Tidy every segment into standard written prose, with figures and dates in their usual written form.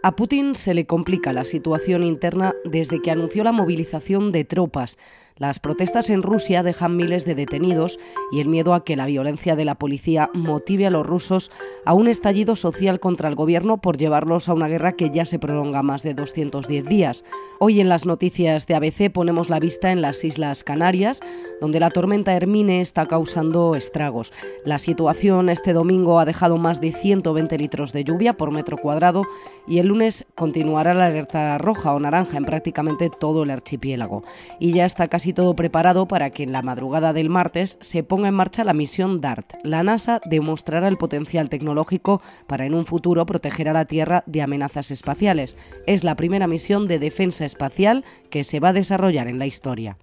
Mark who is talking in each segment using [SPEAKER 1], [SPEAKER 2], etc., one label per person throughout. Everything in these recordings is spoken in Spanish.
[SPEAKER 1] A Putin se le complica la situación interna desde que anunció la movilización de tropas. Las protestas en Rusia dejan miles de detenidos y el miedo a que la violencia de la policía motive a los rusos a un estallido social contra el gobierno por llevarlos a una guerra que ya se prolonga más de 210 días. Hoy en las noticias de ABC ponemos la vista en las Islas Canarias, donde la tormenta Hermine está causando estragos. La situación este domingo ha dejado más de 120 litros de lluvia por metro cuadrado y el lunes continuará la alerta roja o naranja en prácticamente todo el archipiélago. Y ya está casi todo preparado para que en la madrugada del martes se ponga en marcha la misión DART. La NASA demostrará el potencial tecnológico para en un futuro proteger a la Tierra de amenazas espaciales. Es la primera misión de defensa espacial que se va a desarrollar en la historia.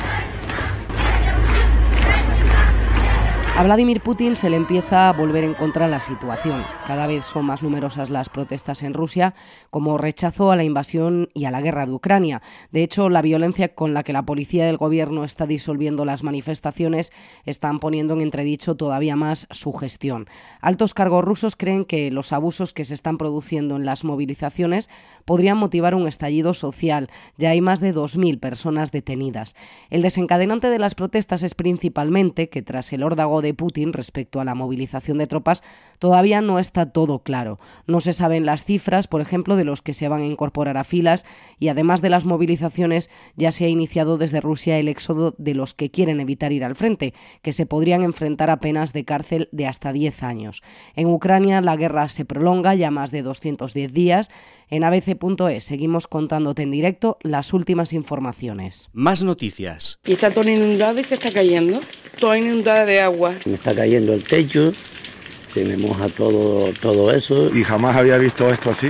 [SPEAKER 1] A Vladimir Putin se le empieza a volver en contra la situación. Cada vez son más numerosas las protestas en Rusia como rechazo a la invasión y a la guerra de Ucrania. De hecho, la violencia con la que la policía del gobierno está disolviendo las manifestaciones están poniendo en entredicho todavía más su gestión. Altos cargos rusos creen que los abusos que se están produciendo en las movilizaciones podrían motivar un estallido social. Ya hay más de 2.000 personas detenidas. El desencadenante de las protestas es principalmente que tras el órdago de Putin respecto a la movilización de tropas todavía no está todo claro. No se saben las cifras, por ejemplo, de los que se van a incorporar a filas y además de las movilizaciones ya se ha iniciado desde Rusia el éxodo de los que quieren evitar ir al frente, que se podrían enfrentar a penas de cárcel de hasta 10 años. En Ucrania la guerra se prolonga ya más de 210 días. En abc.es seguimos contándote en directo las últimas informaciones.
[SPEAKER 2] Más noticias.
[SPEAKER 3] Y está todo inundado y se está cayendo. Todo inundado de agua.
[SPEAKER 4] Me está cayendo el techo, se me moja todo eso.
[SPEAKER 5] Y jamás había visto esto así.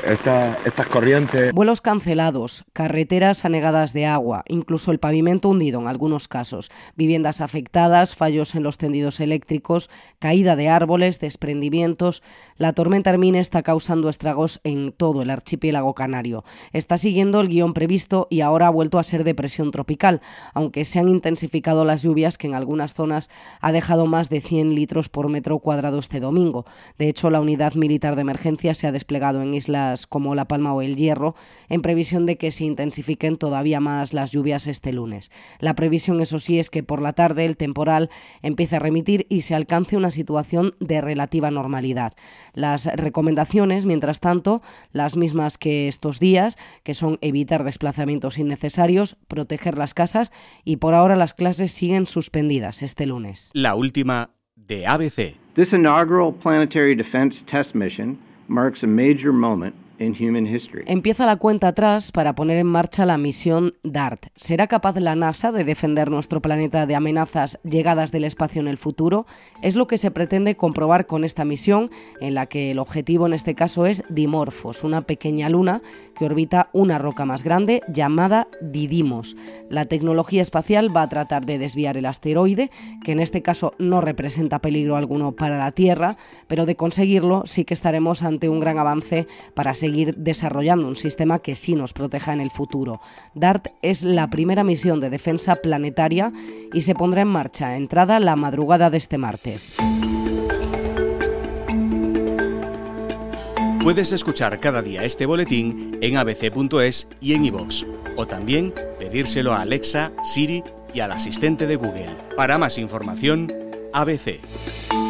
[SPEAKER 5] Estas corrientes.
[SPEAKER 1] Vuelos cancelados, carreteras anegadas de agua, incluso el pavimento hundido en algunos casos, viviendas afectadas, fallos en los tendidos eléctricos, caída de árboles, desprendimientos. La tormenta Hermine está causando estragos en todo el archipiélago canario. Está siguiendo el guión previsto y ahora ha vuelto a ser depresión tropical, aunque se han intensificado las lluvias que en algunas zonas ha dejado más de 100 litros por metro cuadrado este domingo. De hecho, la unidad militar de emergencia se ha desplegado en islas como La Palma o El Hierro, en previsión de que se intensifiquen todavía más las lluvias este lunes. La previsión, eso sí, es que por la tarde el temporal empiece a remitir y se alcance una situación de relativa normalidad. Las recomendaciones, mientras tanto, las mismas que estos días, que son evitar desplazamientos innecesarios, proteger las casas y por ahora las clases siguen suspendidas este lunes.
[SPEAKER 2] La última de ABC.
[SPEAKER 6] This inaugural planetary defense test mission marks a major moment in human history.
[SPEAKER 1] Empieza la cuenta atrás para poner en marcha la misión DART. ¿Será capaz la NASA de defender nuestro planeta de amenazas llegadas del espacio en el futuro? Es lo que se pretende comprobar con esta misión, en la que el objetivo en este caso es Dimorphos, una pequeña luna que orbita una roca más grande llamada Didymos. La tecnología espacial va a tratar de desviar el asteroide, que en este caso no representa peligro alguno para la Tierra, pero de conseguirlo sí que estaremos ante un gran avance para seguir desarrollando un sistema que sí nos proteja en el futuro. DART es la primera misión de defensa planetaria y se pondrá en marcha entrada la madrugada de este martes.
[SPEAKER 2] Puedes escuchar cada día este boletín en abc.es y en iVoox, o también pedírselo a Alexa, Siri y al asistente de Google. Para más información, ABC.